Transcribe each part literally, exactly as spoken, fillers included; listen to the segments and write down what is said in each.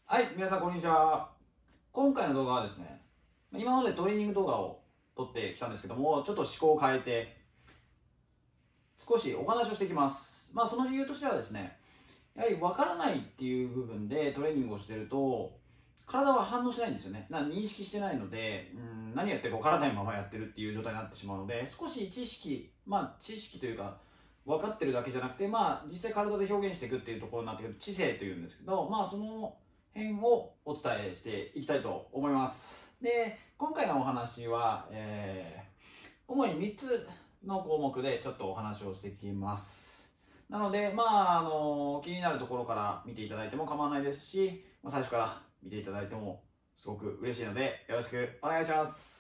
はい、皆さんこんにちは。今回の動画はですね、今までトレーニング動画を撮ってきたんですけども、ちょっと思考を変えて、少しお話をしていきます。まあその理由としてはですね、やはり分からないっていう部分でトレーニングをしてると、体は反応しないんですよね。な認識してないので、うん何やってるか分からないままやってるっていう状態になってしまうので、少し知識、まあ知識というか、分かってるだけじゃなくて、まあ実際体で表現していくっていうところになってくる知性というんですけど、まあその辺をお伝えしていきたいと思います。で、今回のお話は、えー、主にみっつの項目でちょっとお話をしていきます。なので、まあ、あの、気になるところから見ていただいても構わないですし、まあ、最初から見ていただいてもすごく嬉しいので、よろしくお願いします。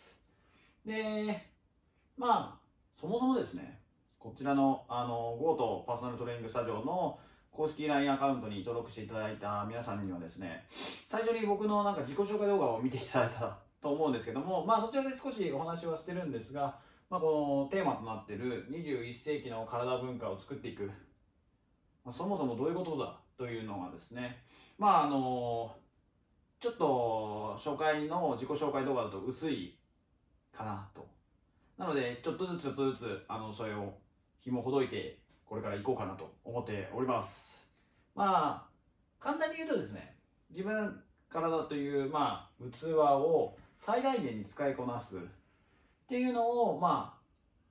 で、まあ、そもそもですね、こちらの、あの、ゴートパーソナルトレーニングスタジオの公式 ライン アカウントに登録していただいた皆さんにはですね、最初に僕のなんか自己紹介動画を見ていただいたと思うんですけども、まあそちらで少しお話はしてるんですが、まあこのテーマとなっているにじゅういっ世紀の体文化を作っていく、まあ、そもそもどういうことだというのがですね、まああの、ちょっと紹介の自己紹介動画だと薄いかなと。なので、ちょっとずつちょっとずつ、あの、それを紐ほどいて、これから行こうかなと思っております。まあ、簡単に言うとですね、自分、体という、まあ、器を最大限に使いこなすっていうのを、まあ、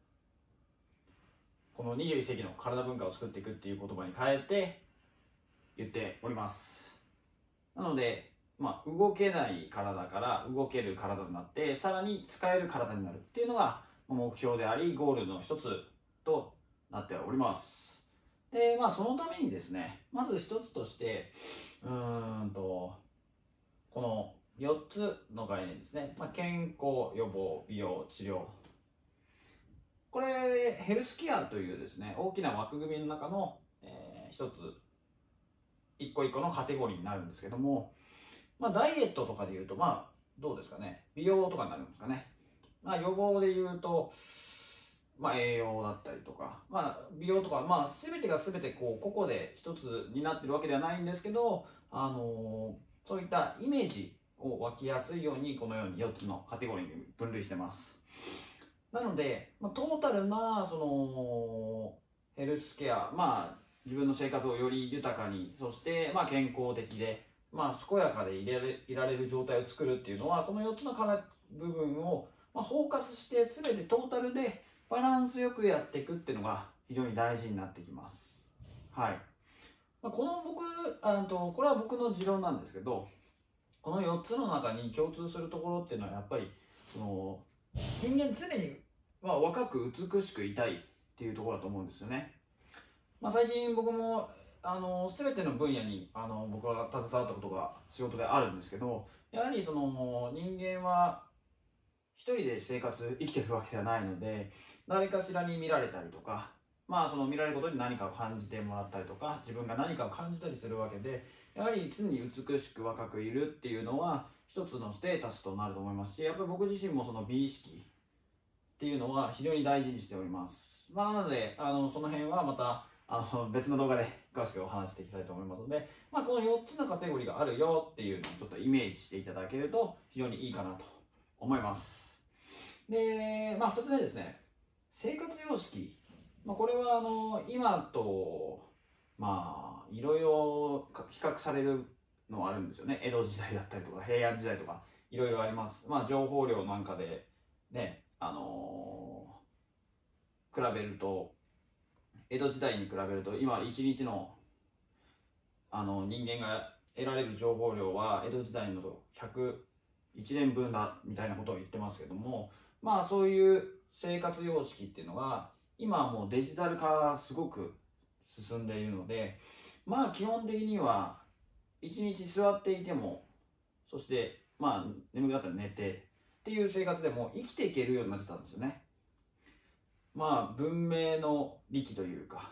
このにじゅういっ世紀の体文化を作っていくっていう言葉に変えて言っております。なので、まあ、動けない体から動ける体になって、さらに使える体になるっていうのが目標であり、ゴールの一つとなっております。で、まあ、そのためにですね、まず一つとして、うーんと、このよっつの概念ですね。まあ、健康、予防、美容、治療。これ、ヘルスケアというですね、大きな枠組みの中の、えー、一つ、一個一個のカテゴリーになるんですけども、まあ、ダイエットとかで言うと、まあ、どうですかね。美容とかになるんですかね。まあ、予防で言うと、まあ、栄養だったりとか、まあ、美容とか、まあ、すべてがすべてこう、個々で一つになってるわけではないんですけど、あのー、そういったイメージを湧きやすいように、このようによっつのカテゴリーに分類してます。なので、まあ、トータルな、その、ヘルスケア、まあ、自分の生活をより豊かに、そして、まあ、健康的で、まあ、健やかでいられいられる状態を作るっていうのは、このよっつの部分を、まあ、フォーカスして、すべてトータルでバランスよくやっていくっていうのが非常に大事になってきます。はい。まあ、この僕、あと、これは僕の持論なんですけど、このよっつの中に共通するところっていうのは、やっぱり、その、人間常に、まあ、若く美しくいたいっていうところだと思うんですよね。まあ、最近僕もあの全ての分野にあの僕は携わったことが仕事であるんですけど、やはりその人間は一人で生活生きてるわけではないので、誰かしらに見られたりとか、まあその見られることに何かを感じてもらったりとか、自分が何かを感じたりするわけで、やはり常に美しく若くいるっていうのは一つのステータスとなると思いますし、やっぱり僕自身もその美意識っていうのは非常に大事にしております。まあ、なので、あの、その辺はまた、あの、別の動画で詳しくお話していきたいと思いますので、まあ、このよっつのカテゴリーがあるよっていうのをちょっとイメージしていただけると非常にいいかなと思います。で、まあ、ふたつめですね、生活様式。まあ、これは、あの、今と、まあ、いろいろ比較されるのはあるんですよね。江戸時代だったりとか、平安時代とか、いろいろあります。まあ、情報量なんかで、ね、あのー比べると、江戸時代に比べると、今いちにちの、あの人間が得られる情報量は江戸時代のひゃくいちねんぶんだみたいなことを言ってますけども、まあそういう生活様式っていうのが今はもうデジタル化がすごく進んでいるので、まあ基本的にはいちにち座っていても、そしてまあ眠くなったら寝てっていう生活でも生きていけるようになってたんですよね。まあ文明の利器というか、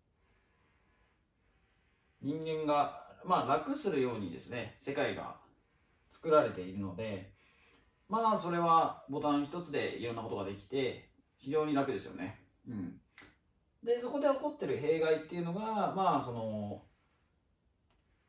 人間がまあ楽するようにですね、世界が作られているので、まあそれはボタン一つでいろんなことができて非常に楽ですよね。うん。で、そこで起こってる弊害っていうのが、まあその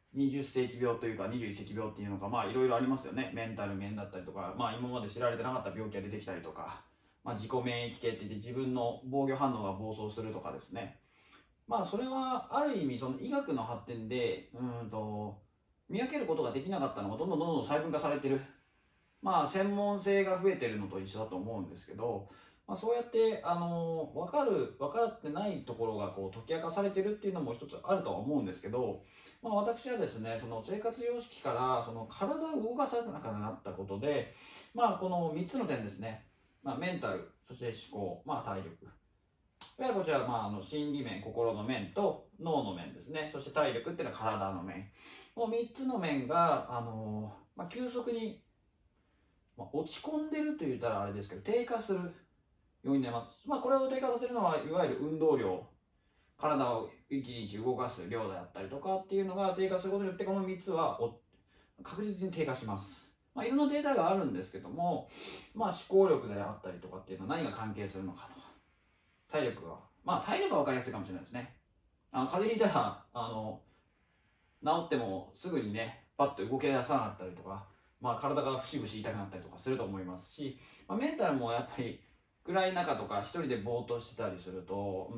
にじゅっせいきびょうというかにじゅういっせいきびょうっていうのがまあいろいろありますよね。メンタル面だったりとか、まあ今まで知られてなかった病気が出てきたりとか、まあ、自己免疫系って言って自分の防御反応が暴走するとかですね。まあそれはある意味その医学の発展でうんと見分けることができなかったのがどんどんどんどん細分化されてる。まあ専門性が増えてるのと一緒だと思うんですけど、まあ、そうやってあの分かる分かってないところがこう解き明かされてるっていうのも一つあるとは思うんですけど、まあ、私はですねその生活様式からその体を動かさなくなったことで、まあ、このみっつの点ですね、まあ、メンタル、そして思考、まあ、体力、いわゆるこちら、まあ、あの心理面、心の面と脳の面ですね、そして体力っていうのは体の面、このみっつの面が、あのまあ、急速に、まあ、落ち込んでると言ったらあれですけど低下するようになります。まあ、これを低下させるのはいわゆる運動量、体をいちにち動かす量であったりとかっていうのが低下することによってこのみっつは確実に低下します。まあ、いろんなデータがあるんですけども、まあ、思考力であったりとかっていうのは何が関係するのかとか、体力は、まあ体力は分かりやすいかもしれないですね。あの風邪ひいたらあの治ってもすぐにねパッと動け出さなかったりとか、まあ、体が節々痛くなったりとかすると思いますし、まあ、メンタルもやっぱり暗い中とか一人でぼーっとしてたりすると、うん、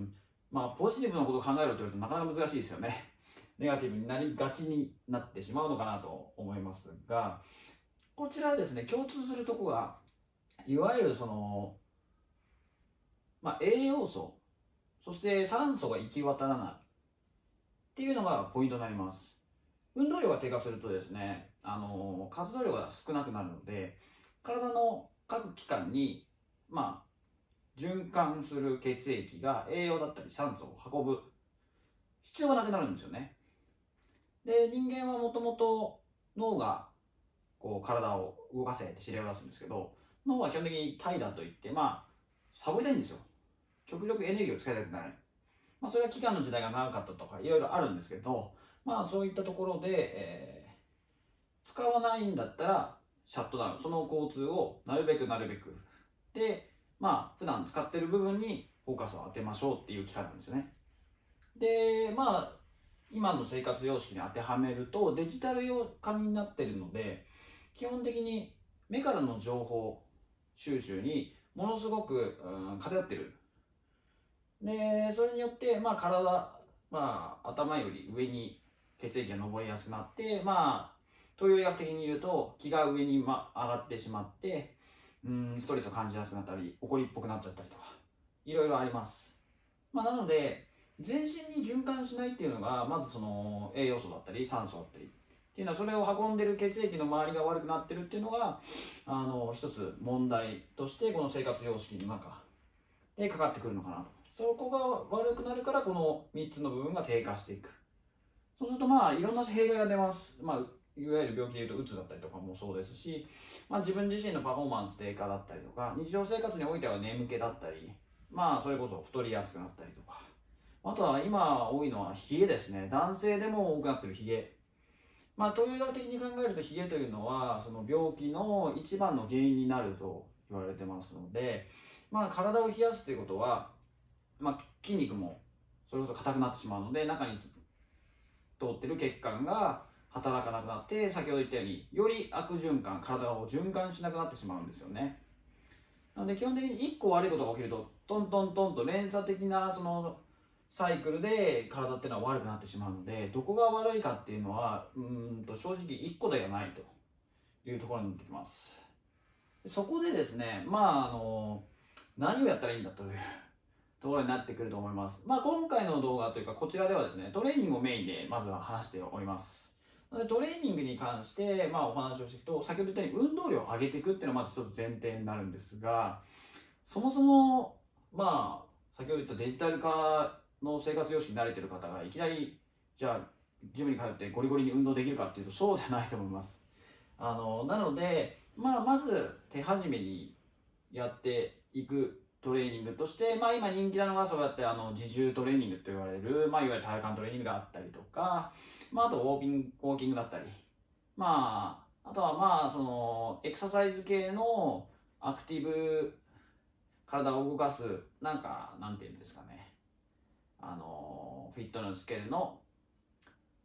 まあポジティブなことを考えろと言われるとなかなか難しいですよね。ネガティブになりがちになってしまうのかなと思いますが、こちらはですね共通するところがいわゆるその、まあ、栄養素、そして酸素が行き渡らないっていうのがポイントになります。運動量が低下するとですね、あの活動量が少なくなるので、体の各器官に、まあ、循環する血液が栄養だったり酸素を運ぶ必要がなくなるんですよね。で、人間はもともと脳がこう体を動かせって指令を出すんですけど、脳は基本的に怠惰といって、まあ、サボりたいんですよ。極力エネルギーを使いたくない。まあ、それは期間の時代が長かったとかいろいろあるんですけど、まあそういったところで、えー、使わないんだったらシャットダウン、その交通をなるべくなるべくで、まあ普段使ってる部分にフォーカスを当てましょうっていう機会なんですよね。で、まあ今の生活様式に当てはめるとデジタル化になってるので、基本的に目からの情報収集にものすごく、うん、偏ってる。でそれによって、まあ、体、まあ、頭より上に血液が上りやすくなって、まあ、東洋医学的に言うと気が上に、ま、上がってしまってうんストレスを感じやすくなったり怒りっぽくなっちゃったりとかいろいろあります。まあ、なので全身に循環しないっていうのがまずその栄養素だったり酸素だったりっていうのは、それを運んでる血液の周りが悪くなってるっていうのがあの一つ問題としてこの生活様式の中でかかってくるのかなと。そこが悪くなるからこのみっつの部分が低下していく。そうするとまあいろんな弊害が出ます。まあいわゆる病気でいうとうつだったりとかもそうですし、まあ、自分自身のパフォーマンス低下だったりとか、日常生活においては眠気だったり、まあそれこそ太りやすくなったりとか、あとは今多いのはヒゲですね。男性でも多くなってるヒゲ。まあ東洋医学的に考えるとヒゲというのはその病気の一番の原因になると言われてますので、まあ体を冷やすということは、まあ、筋肉もそれこそ硬くなってしまうので、中に通ってる血管が働かなくなって、先ほど言ったようにより悪循環、体を循環しなくなってしまうんですよね。なので基本的にいっこ悪いことが起きるとトントントンと連鎖的なそのサイクルで体っていうのは悪くなってしまうので、どこが悪いかっていうのはうんと正直いっこではないというところになってきます。そこでですね、まああの何をやったらいいんだというところになってくると思います。まあ、今回の動画というかこちらではですね、トレーニングをメインでまずは話しております。なのでトレーニングに関して、まあ、お話をしていくと、先ほど言ったように運動量を上げていくっていうのはまず一つ前提になるんですが、そもそもまあ先ほど言ったデジタル化の生活様式に慣れている方がいきなりじゃあジムに通ってゴリゴリに運動できるかっていうとそうではないと思います。あのなので、まあ、まず手始めにやっていくトレーニングとして、まあ、今人気なのがそうやってあの自重トレーニングと言われる、まあ、いわゆる体幹トレーニングであったりとか、まあ、あとウォーキング、ウォーキングだったり、まあ、あとはまあそのエクササイズ系のアクティブ体を動かすなんかなんていうんですかね、あのフィットネス系の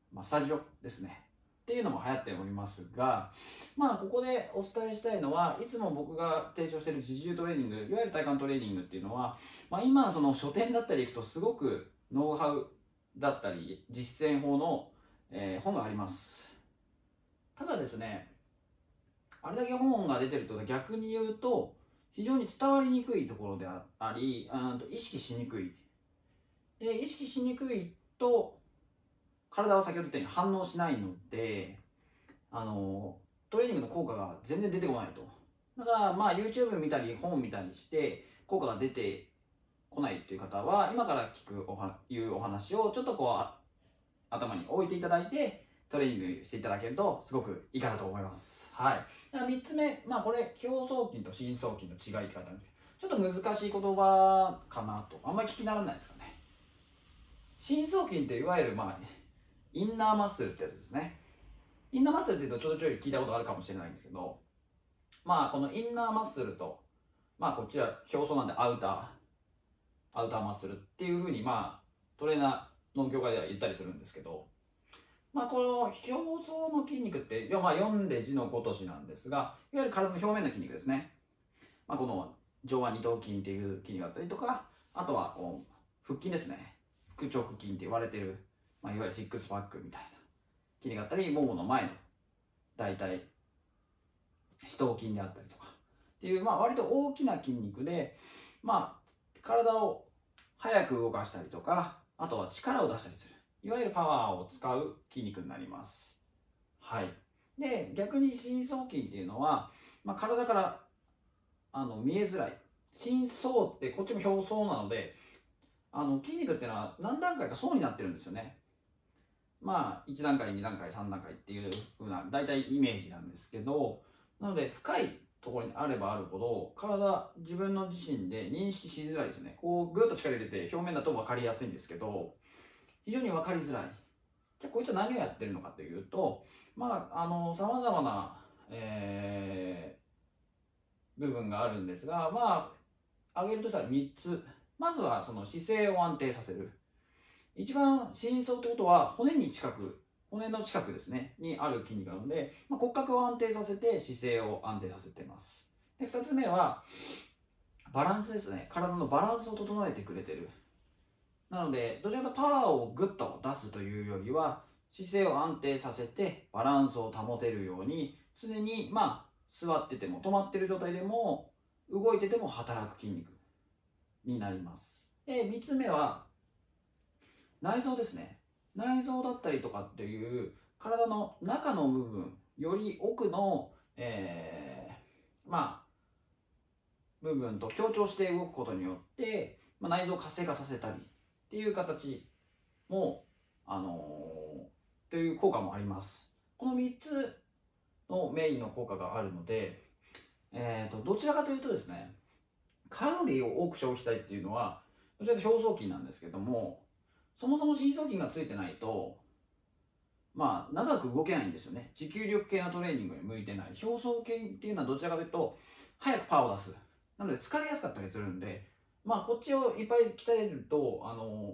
まあ、スタジオですね。っていうのも流行っておりますが、まあ、ここでお伝えしたいのは、いつも僕が提唱している自重トレーニング、いわゆる体幹トレーニングっていうのは、まあ、今、その書店だったり行くと、すごくノウハウだったり、実践法の、えー本があります。ただですね、あれだけ本が出てると逆に言うと、非常に伝わりにくいところであり、うんと意識しにくい。で、意識しにくいと、体は先ほど言ったように反応しないので、あのトレーニングの効果が全然出てこないと。だからまあ YouTube 見たり本見たりして効果が出てこないっていう方は、今から聞くおはいうお話をちょっとこうあ頭に置いていただいてトレーニングしていただけるとすごくいいかなと思います。はい。みっつめ、まあこれ表層筋と深層筋の違いって書いてあるんですけど、ちょっと難しい言葉かなと、あんまり聞き慣らないですかね。深層筋っていわゆるまあインナーマッスルってやつですね。インナーマッスルって言うとちょいちょい聞いたことあるかもしれないんですけど、まあこのインナーマッスルと、まあこっちは表層なんでアウター、アウターマッスルっていうふうにまあトレーナーの業界では言ったりするんですけど、まあこの表層の筋肉って、まあ読んで字のごとしなんですが、いわゆる体の表面の筋肉ですね。まあこの上腕二頭筋っていう筋肉があったりとか、あとはこう腹筋ですね。腹直筋って言われてる、まあ、いわゆるシックスパックみたいな筋肉があったり、ももの前の大腿四頭筋であったりとかっていう、まあ割と大きな筋肉で、まあ体を早く動かしたりとか、あとは力を出したりする、いわゆるパワーを使う筋肉になります。はい。で、逆に深層筋っていうのは、まあ、体からあの見えづらい。深層ってこっちも表層なので、あの筋肉っていうのは何段階か層になってるんですよね。まあいち段階、に段階、さん段階っていう風な大体イメージなんですけど、なので深いところにあればあるほど体自分の自身で認識しづらいですよね。こうグッと力入れて表面だと分かりやすいんですけど、非常に分かりづらい。じゃあこいつは何をやってるのかというと、まああのさまざまな、えー、部分があるんですが、まあ挙げるとしたらみっつ。まずはその姿勢を安定させる。一番深層ってことは骨に近く、骨の近くですねにある筋肉なので、まあ、骨格を安定させて姿勢を安定させています。でふたつめはバランスですね。体のバランスを整えてくれてる。なのでどちらかというとパワーをグッと出すというよりは、姿勢を安定させてバランスを保てるように、常にまあ座ってても止まってる状態でも動いてても働く筋肉になります。でみっつめは内臓ですね。内臓だったりとかっていう体の中の部分より奥の、えー、まあ部分と協調して動くことによって、まあ、内臓を活性化させたりっていう形もあのー、という効果もあります。このみっつのメインの効果があるので、えーと、どちらかというとですね、カロリーを多く消費したいっていうのはどちらかというと表層筋なんですけども、そもそも深層筋がついてないと、まあ、長く動けないんですよね。持久力系のトレーニングに向いてない。表層筋っていうのはどちらかというと、早くパワーを出す。なので疲れやすかったりするんで、まあ、こっちをいっぱい鍛えると、あの、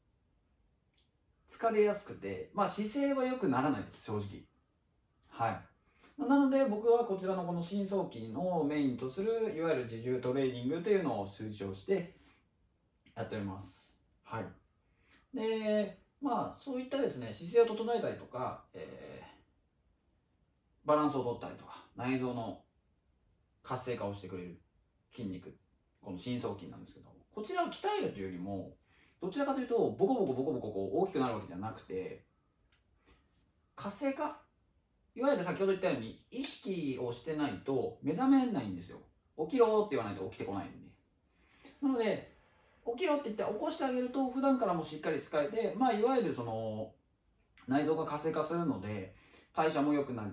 疲れやすくて、まあ、姿勢は良くならないです、正直。はい。なので、僕はこちらのこの深層筋をメインとする、いわゆる自重トレーニングというのを推奨してやっております。はい。で、まあそういったですね、姿勢を整えたりとか、えー、バランスを取ったりとか、内臓の活性化をしてくれる筋肉、この深層筋なんですけど、こちらを鍛えるというよりも、どちらかというとボコボコボコボコこう大きくなるわけじゃなくて、活性化、いわゆる先ほど言ったように意識をしてないと目覚めないんですよ。起きろって言わないと起きてこないんで。なので起きろって言って起こしてあげると普段からもしっかり使えて、まあ、いわゆるその内臓が活性化するので代謝も良くなって、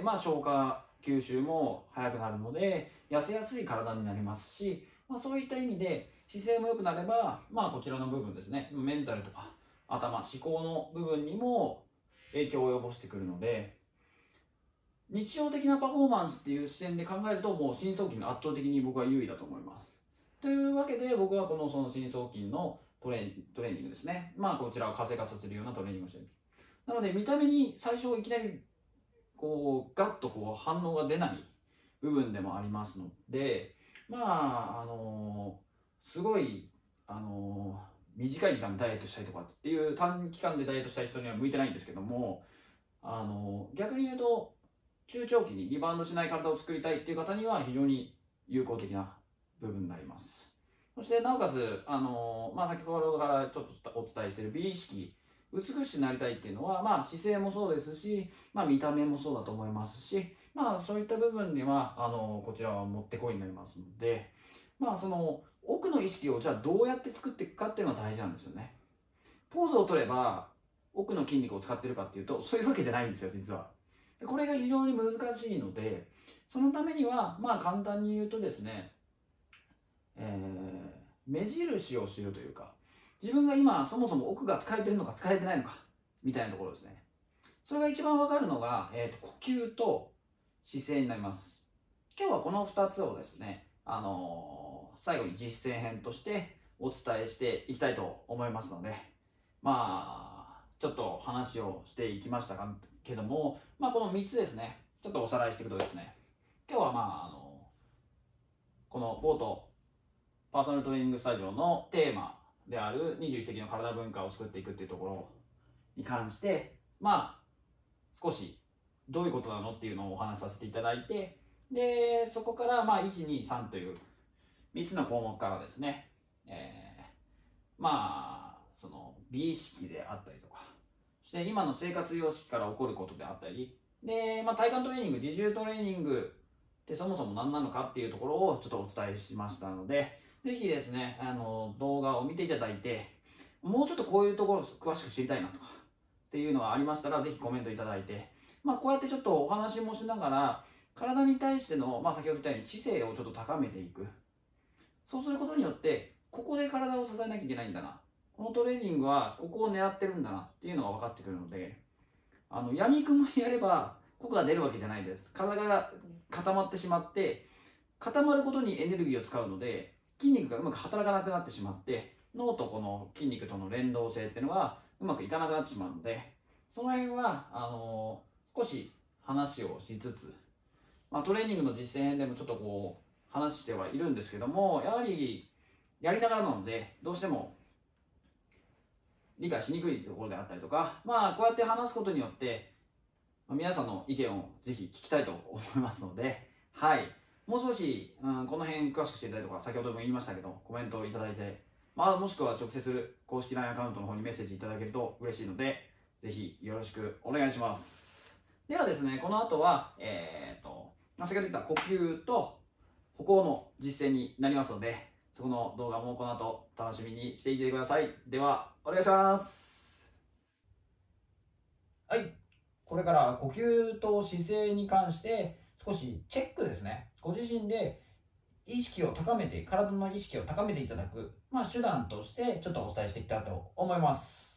まあ、消化吸収も早くなるので痩せやすい体になりますし、まあ、そういった意味で姿勢も良くなれば、まあ、こちらの部分ですね、メンタルとか頭思考の部分にも影響を及ぼしてくるので、日常的なパフォーマンスっていう視点で考えるともう深層筋が圧倒的に僕は優位だと思います。というわけで僕はこのその深層筋のトレートレーニングですね、まあこちらを活性化させるようなトレーニングをしています。 なので見た目に最初いきなりこうガッとこう反応が出ない部分でもありますので、まああのすごいあの短い時間でダイエットしたりとかっていう短期間でダイエットしたい人には向いてないんですけども、あの逆に言うと中長期にリバウンドしない体を作りたいっていう方には非常に有効的な部分になります。そしてなおかつ、あのまあ、先ほどからちょっとお伝えしている美意識、美しくなりたいっていうのは、まあ、姿勢もそうですし、まあ、見た目もそうだと思いますし、まあ、そういった部分にはあのこちらはもってこいになりますので、まあ、その奥の意識をじゃあどうやって作っていくかっていうのが大事なんですよね。ポーズを取れば奥の筋肉を使ってるかっていうと、そういうわけじゃないんですよ、実は。これが非常に難しいので、そのためには、まあ簡単に言うとですね、えー、目印を知るというか、自分が今そもそも奥が使えてるのか使えてないのかみたいなところですね。それが一番わかるのが、えーと、呼吸と姿勢になります。今日はこのふたつをですね、あのー、最後に実践編としてお伝えしていきたいと思いますので、まあちょっと話をしていきましたけども、まあ、このみっつですね、ちょっとおさらいしていくとですね、今日はまああのこのボートパーソナルトレーニングスタジオのテーマであるにじゅういっ世紀の体文化を作っていくっていうところに関して、まあ少しどういうことなのっていうのをお話しさせていただいて、でそこからまあいち、に、さんというみっつの項目からですね、えー、まあその美意識であったりとか、そして今の生活様式から起こることであったりで、まあ、体幹トレーニング、自重トレーニングってそもそも何なのかっていうところをちょっとお伝えしましたので、ぜひですね、あの動画を見ていただいて、もうちょっとこういうところを詳しく知りたいなとかっていうのがありましたら、ぜひコメントいただいて、まあ、こうやってちょっとお話もしながら、体に対しての、まあ、先ほど言ったように知性をちょっと高めていく。そうすることによって、ここで体を支えなきゃいけないんだな。このトレーニングはここを狙ってるんだなっていうのが分かってくるので、あの闇雲にやれば効果が出るわけじゃないです。体が固まってしまって、固まることにエネルギーを使うので、筋肉がうまく働かなくなってしまって、脳とこの筋肉との連動性っていうのはうまくいかなくなってしまうので、その辺はあの少し話をしつつ、まあ、トレーニングの実践編でもちょっとこう話してはいるんですけども、やはりやりながらなのでどうしても理解しにくいところであったりとか、まあこうやって話すことによって皆さんの意見をぜひ聞きたいと思いますので、はい、もう少し、うん、この辺詳しく知りたいとか、先ほども言いましたけどコメントをいただいて、まあ、もしくは直接公式 ライン アカウントの方にメッセージいただけると嬉しいので、ぜひよろしくお願いします。ではですね、この後は、えー、と先ほど言った呼吸と歩行の実践になりますので、そこの動画もこの後楽しみにしていてください。ではお願いします。はい、これから呼吸と姿勢に関して少しチェックですね。ご自身で意識を高めて、体の意識を高めていただく、まあ、手段としてちょっとお伝えしていきたいと思います。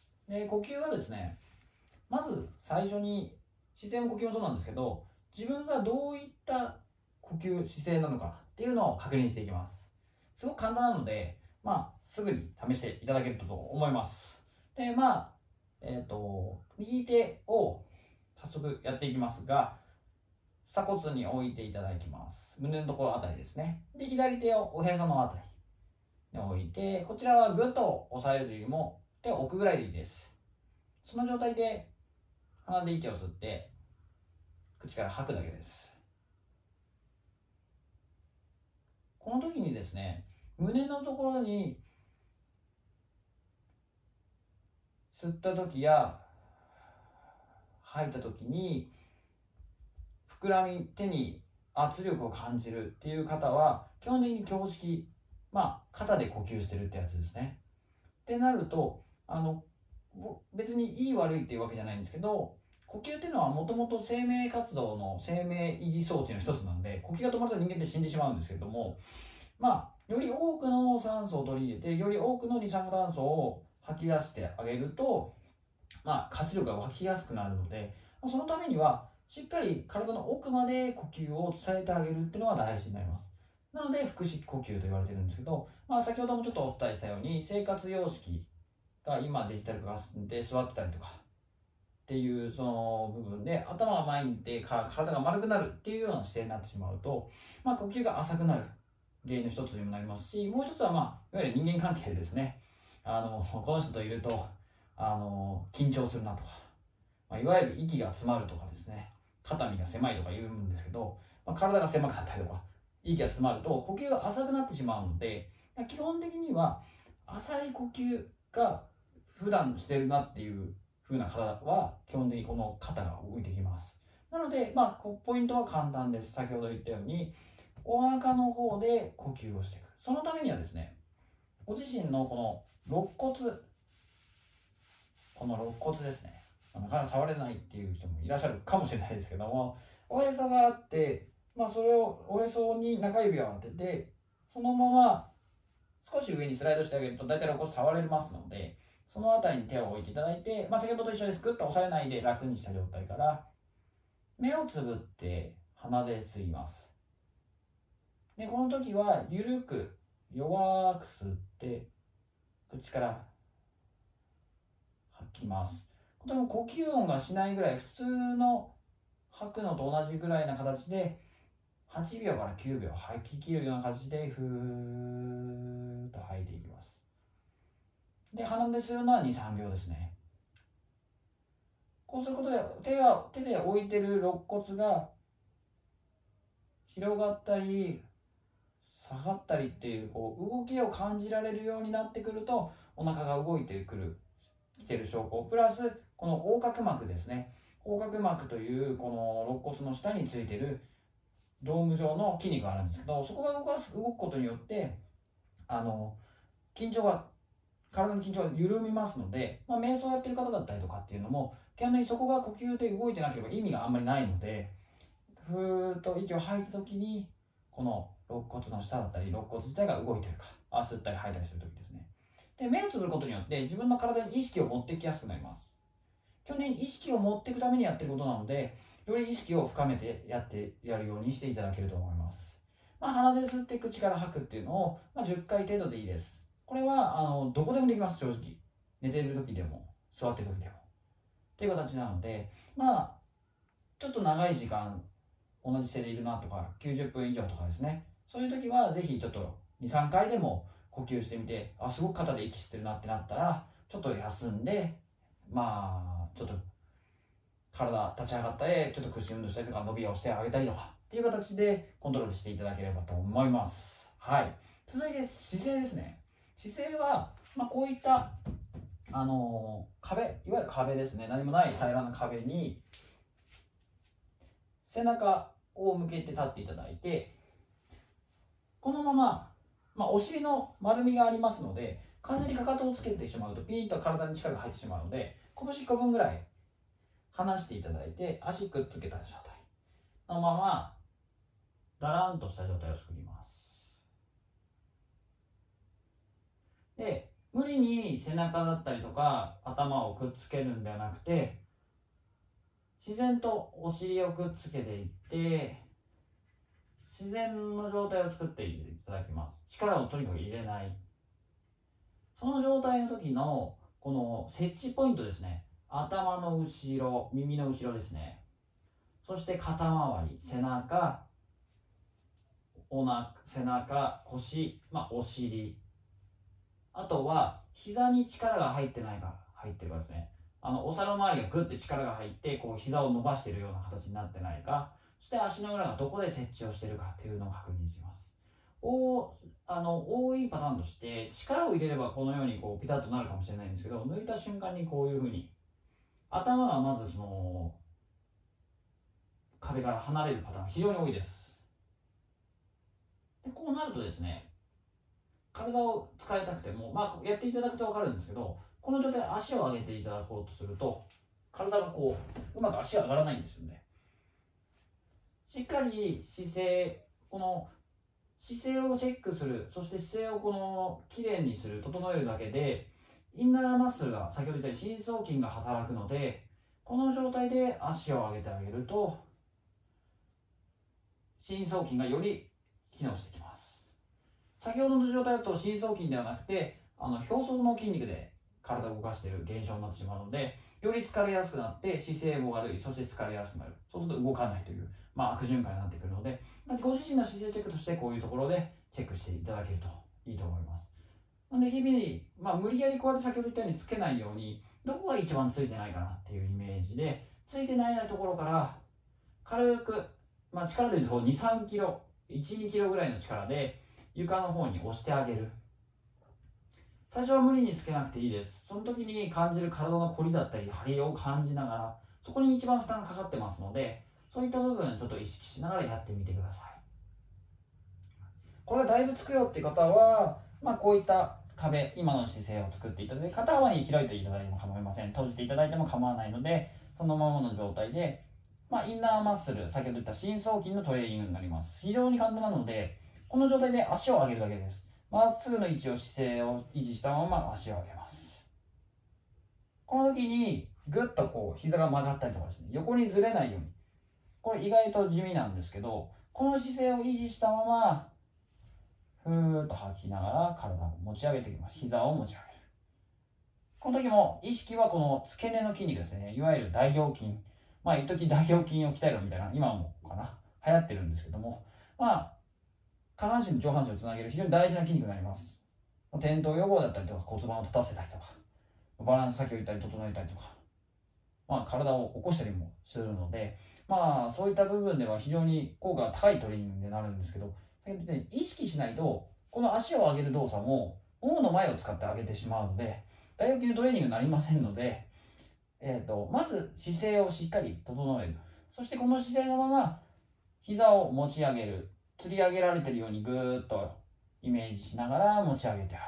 で、呼吸はですね、まず最初に自然呼吸もそうなんですけど、自分がどういった呼吸姿勢なのかっていうのを確認していきます。すごく簡単なので、まあ、すぐに試していただけると思います。で、まあ、えっと、右手を早速やっていきますが、鎖骨に置いていただきます。胸のところあたりですね。で、左手をおへそのあたりに置いて、こちらはぐっと押さえるよりも手を置くぐらいでいいです。その状態で鼻で息を吸って、口から吐くだけです。この時にですね、胸のところに吸った時や吐いた時に膨らみ、手に圧力を感じるっていう方は基本的に胸式、まあ肩で呼吸してるってやつですね。ってなると、あの別にいい悪いっていうわけじゃないんですけど、呼吸っていうのはもともと生命活動の生命維持装置の一つなんで、呼吸が止まると人間って死んでしまうんですけども、まあより多くの酸素を取り入れて、より多くの二酸化炭素を吐き出してあげると、まあ、活力が湧きやすくなるので、そのためにはしっかり体の奥まで呼吸を伝えてあげるっていうのが大事になります。なので腹式呼吸と言われてるんですけど、まあ、先ほどもちょっとお伝えしたように、生活様式が今デジタル化が進んで座ってたりとか、 っていうその部分で、頭が前に行ってか体が丸くなるっていうような姿勢になってしまうと、まあ、呼吸が浅くなる原因の一つにもなりますし、もう一つは、まあ、いわゆる人間関係ですね。あのこの人といるとあの緊張するなとか、まあ、いわゆる息が詰まるとかですね、肩身が狭いとか言うんですけど、まあ、体が狭かったりとか息が詰まると呼吸が浅くなってしまうので、基本的には浅い呼吸が普段してるなっていう風な方は基本的にこの肩が動いてきます。なので、まあ、ポイントは簡単です。先ほど言ったようにお腹の方で呼吸をしていく。そのためにはですね、ご自身のこの肋骨、この肋骨ですね、なかなか触れないっていう人もいらっしゃるかもしれないですけども、おへそがあって、まあ、それをおへそに中指を当てて、そのまま少し上にスライドしてあげると大体肋骨触れますので、その辺りに手を置いていただいて、まあ、先ほどと一緒ですくっと押さえないで楽にした状態から目をつぶって鼻で吸います。でこの時は緩く弱く吸って口から吐きます。これも呼吸音がしないぐらい、普通の吐くのと同じぐらいな形ではちびょうからきゅうびょう吐き切るような形でふーっと吐いていきます。で鼻で吸うのはに、さんびょうですね。こうすることで手が手で置いてる肋骨が広がったり下がったりっていう、こう動きを感じられるようになってくると、お腹が動いてくる来てる証拠、プラスこの横隔膜ですね。横隔膜というこの肋骨の下についてるドーム状の筋肉があるんですけど、そこが動かす動くことによってあの緊張が体の緊張が緩みますので、まあ、瞑想やってる方だったりとかっていうのも基本的にそこが呼吸で動いてなければ意味があんまりないので、ふーっと息を吐いた時にこの肋骨の下だったり肋骨自体が動いてるか、あ吸ったり吐いたりする時ですね。で目をつぶることによって自分の体に意識を持ってきやすくなります。基本的に意識を持っていくためにやってることなので、より意識を深めてやってやるようにしていただけると思います。まあ、鼻で吸って口から吐くっていうのを、まあ、じゅっかい程度でいいです。これはあのどこでもできます。正直寝ている時でも座っている時でもっていう形なので、まあちょっと長い時間同じ姿勢でいるなとかきゅうじゅっぷん以上とかですね、そういう時はぜひちょっとに、さんかいでも呼吸してみて、あすごく肩で息してるなってなったらちょっと休んで、まあちょっと体立ち上がったりちょっと屈伸運動したりとか伸びをしてあげたりとかっていう形でコントロールしていただければと思います。はい、続いて姿勢ですね。姿勢は、まあ、こういったあのー、壁、いわゆる壁ですね、何もない平らな壁に背中を向けて立っていただいて、このまま、まあ、お尻の丸みがありますので、完全にかかとをつけてしまうとピーンと体に力が入ってしまうので、拳いっこぶんぐらい離していただいて、足くっつけた状態のままだらんとした状態を作ります。で無理に背中だったりとか頭をくっつけるんではなくて、自然とお尻をくっつけていって自然の状態を作っていただきます。力をとにかく入れない、その状態の時のこの設置ポイントですね。頭の後ろ、耳の後ろですね、そして肩周り、背中、お腹、背中、腰、まあ、お尻、あとは膝に力が入ってないか入ってるかですね。あのお皿周りがグッて力が入ってこう膝を伸ばしているような形になってないか、そして足の裏がどこで設置をしているかっていうのを確認します。おあの多いパターンとして力を入れればこのようにこうピタッとなるかもしれないんですけど、抜いた瞬間にこういうふうに頭がまずその壁から離れるパターンが非常に多いです。でこうなるとですね、体を使いたくても、まあ、やっていただくと分かるんですけど、この状態で足を上げていただこうとすると体がこううまく足が上がらないんですよね。しっかり姿勢、この姿勢をチェックする、そして姿勢をこのきれいにする、整えるだけでインナーマッスルが、先ほど言ったように深層筋が働くので、この状態で足を上げてあげると深層筋がより機能してきます。先ほどの状態だと深層筋ではなくてあの表層の筋肉で体を動かしている現象になってしまうので、 より疲れやすくなって姿勢も悪い、そして疲れやすくなる。そうすると動かないという、まあ、悪循環になってくるので、まずご自身の姿勢チェックとしてこういうところでチェックしていただけるといいと思います。なので日々、まあ、無理やりこうやって先ほど言ったようにつけないように、どこが一番ついてないかなっていうイメージで、ついてないところから軽く、まあ、力でいうとに、さんキロ、いち、にキロぐらいの力で床の方に押してあげる。最初は無理につけなくていいです。その時に感じる体のこりだったり張りを感じながら、そこに一番負担がかかってますので、そういった部分ちょっと意識しながらやってみてください。これがだいぶつくよって方は、まあ、こういった壁、今の姿勢を作っていただいて、肩幅に開いていただいても構いません。閉じていただいても構わないので、そのままの状態で、まあ、インナーマッスル、先ほど言った深層筋のトレーニングになります。非常に簡単なので、この状態で足を上げるだけです。まっすぐの位置を姿勢を維持したまま足を上げます。この時にぐっとこう膝が曲がったりとかですね、横にずれないように。これ意外と地味なんですけど、この姿勢を維持したまま、ふーっと吐きながら体を持ち上げていきます。膝を持ち上げる。この時も意識はこの付け根の筋肉ですね。いわゆる大腰筋。まあ、一時大腰筋を鍛えるみたいな、今もかな、流行ってるんですけども、まあ、下半身と上半身をつなげる非常に大事な筋肉になります。転倒予防だったりとか、骨盤を立たせたりとか、バランス先を言ったり整えたりとか、まあ、体を起こしたりもするので、まあ、そういった部分では非常に効果が高いトレーニングになるんですけど、意識しないと、この足を上げる動作も、ももの前を使って上げてしまうので、大腰筋のトレーニングになりませんので、えーと、まず姿勢をしっかり整える。そしてこの姿勢のまま、膝を持ち上げる。吊り上げられているようにぐーっとイメージしながら持ち上げてあげる。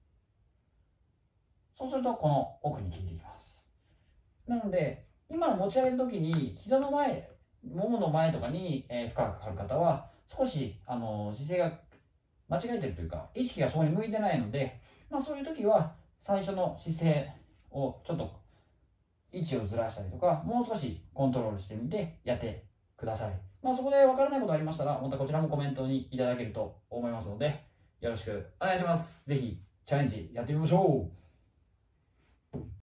そうするとこの奥に効いてきます。なので今持ち上げるときに膝の前、ももの前とかに、えー、負荷がかかる方は少しあの姿勢が間違えてるというか意識がそこに向いてないので、まあ、そういう時は最初の姿勢をちょっと位置をずらしたりとかもう少しコントロールしてみてやってください。まあ、そこで分からないことありましたら、またこちらもコメントにいただけると思いますので、よろしくお願いします。ぜひチャレンジやってみましょう。